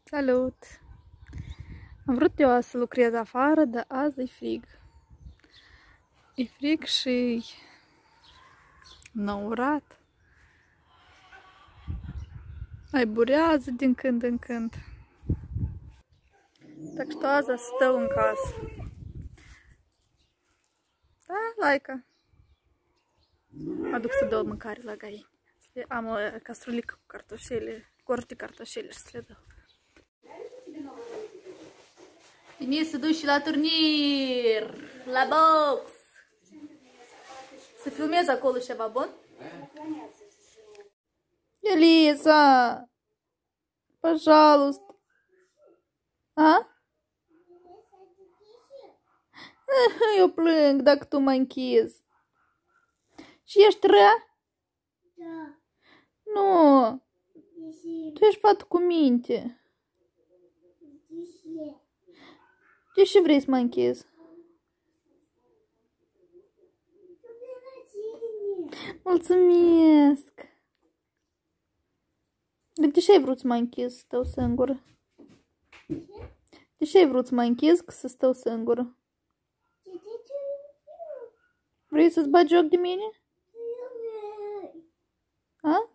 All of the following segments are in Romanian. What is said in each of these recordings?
Salut! Am vrut eu să lucrez afară, dar azi e frig. E frig și înaurat. Mai burează din când în când. Так что azi stau în casă. Da, Laica? Mă duc să dau mâncare la găini. Am o castrulică cu cartoșele, corci de cartoșele și să le dau. Bine să duci și la turnir, la box. Să filmez acolo ceva bun? Elisa, пожалуйста. A? Eu plâng dacă tu mă închizi. Și ești rea? Da. Nu. Tu ești fată cu minte. De ce vrei să mă închizi? Mulțumesc. De ce ai vrut să mă închizi să stau singură? De ce ai vrut să mă închizi să stau singură? Vrei să-ți bagi joc de mine? A?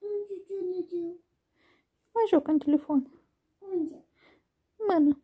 Mai joc în telefon. Unde? Mână.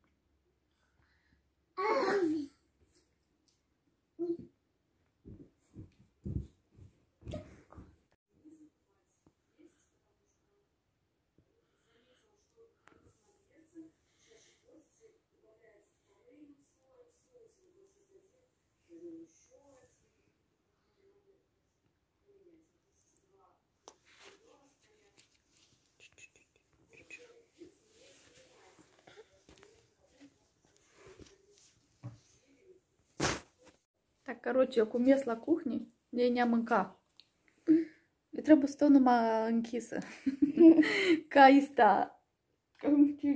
Так, короче, eu cum ies la cuhnie, ei ne-a mâncat. Eu trebuie să stau numai închisă. Ca asta. Ne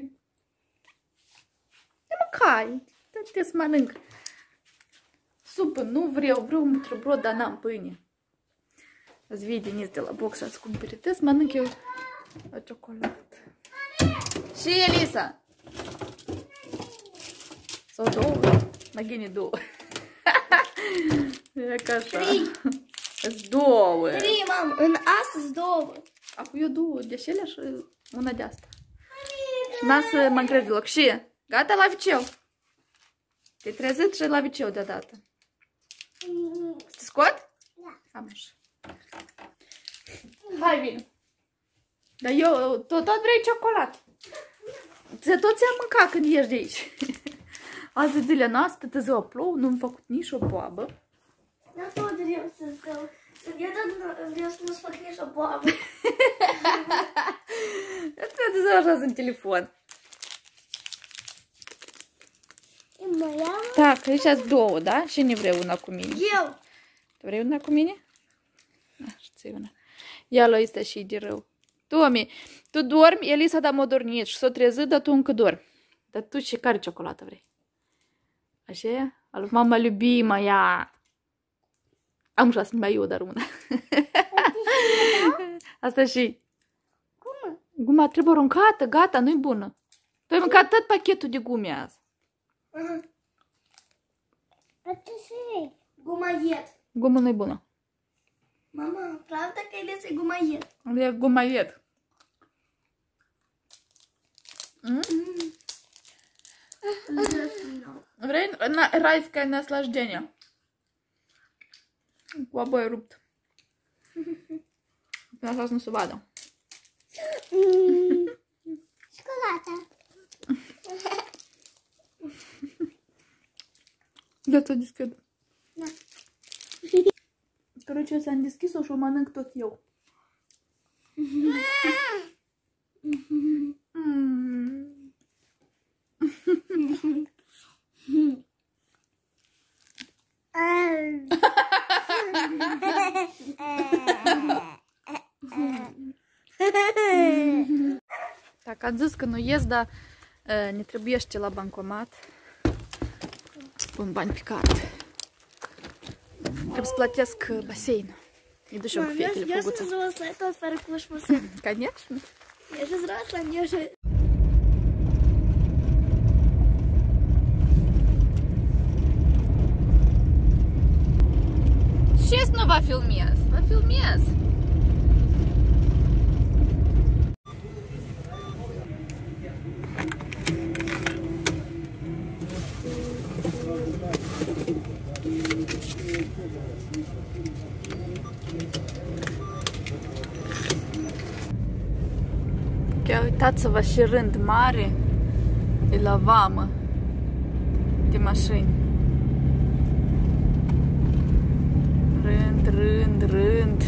mâncai. Te să mănânc. Supă, nu vreau un buterbrod, dar n-am pâine. Îți vii Denis de la box să-ți cumpere. Te să mănânc eu o ciocolată. Și Elisa. Sau două. Mai gine două. E ca așa. Îți două. Trei, mamă. În astăzi două. Acum eu două de acelea și una de asta. Și n-a să mă încred deloc. Și gata la viceu. Te-ai trezit și la viceu deodată. Să te scot? Da. Am așa. Hai, vin. Dar eu tot vrei ciocolată. Tot ți-am mâncat când ieși de aici. Azi e zilea noastră, te ziua plouă, nu-mi făcut nici o boabă. Eu tot vreau să stau. Eu tot vreau să nu-ți fac nici o boabă. Eu te ziua așa în telefon. Mai am? Da, că aici două, da? Și ne vrei una cu mine. Eu. Tu vrei una cu mine? Așa, ți una. Ia lua asta și de rău. Tomi, tu dormi, Elisa da m-a dormit și s-a trezit, dar tu încă dormi. Dar tu și care ciocolată vrei? Așa e? Al mama любима, ia. Am șase mai eu, dar una. Asta și. Cum? Guma trebuie aruncată, gata, nu-i bună. Tu ai mâncat tot pachetul de gume azi. Asta și gumaiet. Guma nu-i bună. Mama, pravda că e lese gumaiet. E gumaiet. Vrei райское наслаждение? Cu обои rupt. Asta să nu se vadă. Șocolata. Da, ți-o deschid. Da. Короче, eu ți-am deschis-o și o mănânc tot eu. Так, ați zis că nu ies, dar ne trebuiește la bancomat. Pun bani pe card. Trebuie să plătesc basein. Иду еще к фетелю Я же взрослая, тот фаркуш мусор. Конечно. Я же взрослая, мне уже Ce nu vă filmez? Vă filmez. Ia uitați-vă și rând mare e la vamă de mașini. Rând.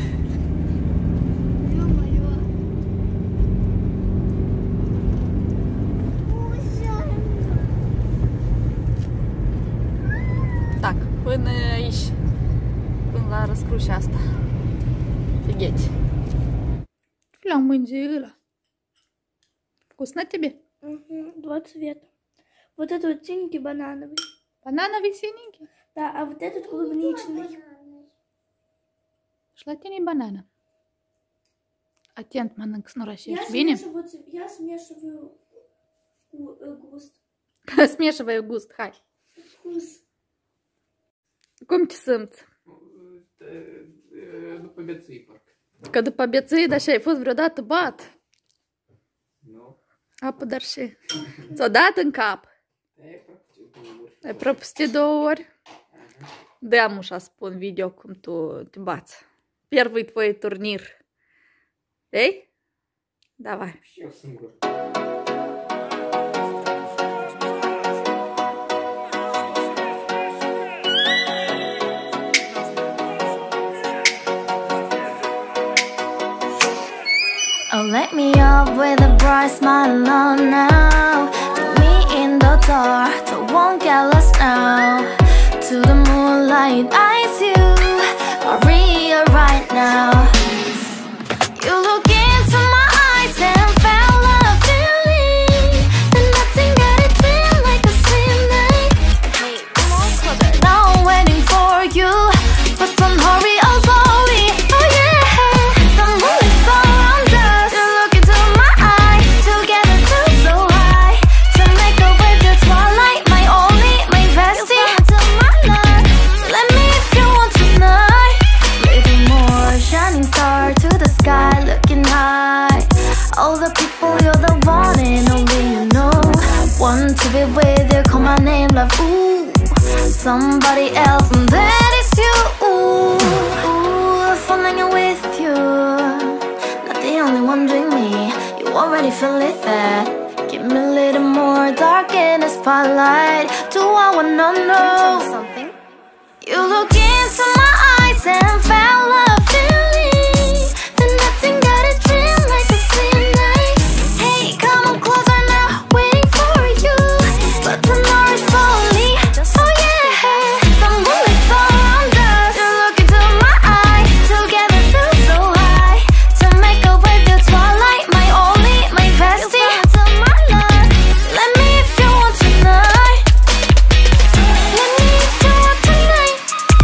Так, până aici, până la răscrușea asta. Офигеть. Фля, мандила. Вкусно тебе? Угу, 2 цвета. Вот этот вот синенький банановый. Банановый синенький? Да, а вот этот клубничный. Желательно банана. Atent, mănânc, să nu rășești. Bine? Я смешиваю густ. Смешиваю gust, hai. Вкус. Cum te simți? După beții, parcă. Că după beții, dar și ai fost vreodată bat? Nu. Apă, dar și. Ți-o dat în cap? Ai propustit 2 ori? De-aia mușa spun video cum tu te bați. Первый твой турнир. Эй? Давай. Și eu singur. Oh, let me up with a bright smile on now. Put me in the dark, so won't get lost now. To the moonlight, eyes you, Maria right now. You look into my eyes and felt a feeling that nothing got it feel like a slim night. Hey, come on closer. Now I'm waiting for you, but don't hurry, oh slowly. Oh yeah, the moonlight's around us. You look into my eyes, together feel so high. To make a way through twilight, my only, my bestie. You fall into my life. Let me if you want tonight. Little more shining star to the sky, looking high. All the people, you're the one and only you know. Want to be with you, call my name, love. Ooh, somebody else, and that is you. Ooh, falling in with you. Not the only one doing me. You already feel it there. Give me a little more dark in the spotlight. Do I wanna know something? You look into my eyes and felt a feeling that nothing got a dream like a slim night. Hey, come on closer now, waiting for you, but tomorrow is slowly. Oh yeah, the moonlight's around us. You look into my eyes, together feel so high. To make a way through twilight, my only, my bestie. You fall into my life. Let me if you want tonight. Let me if you want tonight.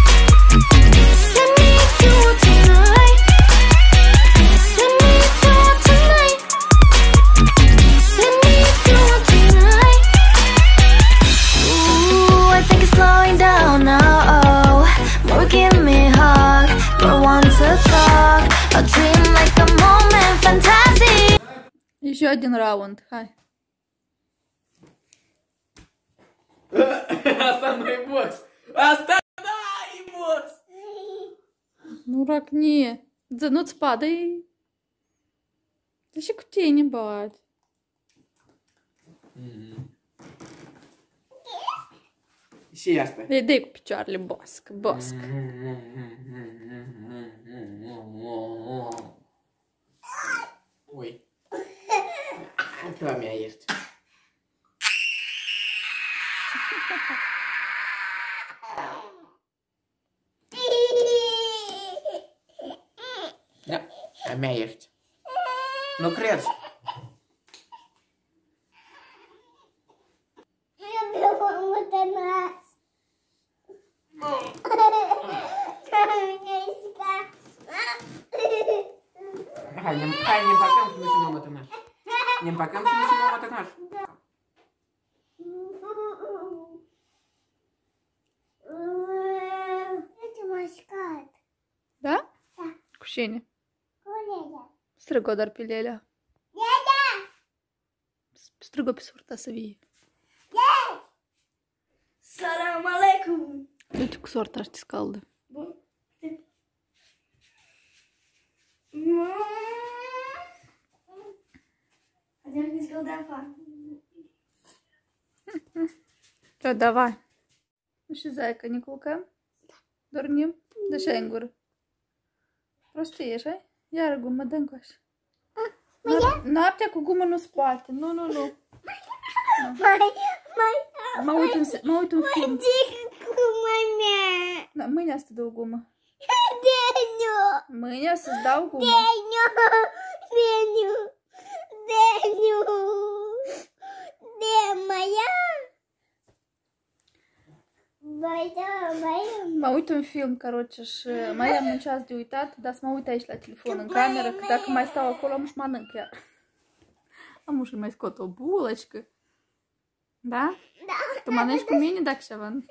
Let me if you want tonight. Let me if you want tonight. Let me if you want tonight. Ooh, I think it's slowing down now. More give me a hug, more want to talk. A dream like a moment, fantasy. Еще один раунд, hai. Asta nu e box! Asta nu e box! Nu racnie. Nu-ți padă-i. De și cu tine bat. Și asta. Ei, dă cu picioarele bosc. Ui. Tu a mea ești. Da, a mea ești. Nu crezi? Hai, ne împăcăm să nu și mă mătănaș. Ne împăcăm să nu și mă mătănaș. Это маскат. cine? Cu Lelea. Strigă doar pe Lelea. Lelea! Strigă pe sorta să vie. Salam aleikum! Uite cu sorta și te scaldă. Bun. Хотя не сказал факт. Все, давай. Ну что, зайка, не culcăm? Dormim? De ce ai în gură? Prostiești, ai? Iară gumă, dă încoace. Noaptea cu gumă nu spate. Nu, nu, nu. Mă uit un film. Da, mâine să te dau gumă. Mâine să-ți dau gumă. Mă uit un film, caroce, și mai am un ceas de uitat, dar să mă uit aici la telefon, în cameră, că dacă mai stau acolo, am și mănânc chiar. Am și mai scot o bulăcică. Da? Da. Tu mănânci cu mine dacă ceva? Nu.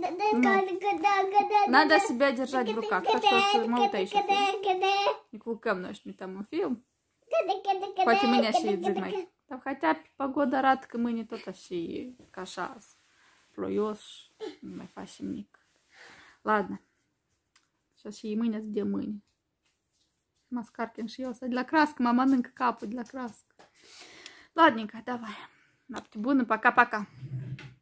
Надо себя держать в руках, так что mă uit aici la film. Ne culcăm noi și ne uităm un film. Poate mâine așa e zic mai. Dar хотя păgoda arată că mâine tot așa e, ca așa, ploios, nu mai facem nimic. Ладно. Сейчас și mâine de mâine. Mă scarchem și eu să de la crască, mă mănâncă capul de la crască. Ладненько, давай. Noapte bună, пока-пока.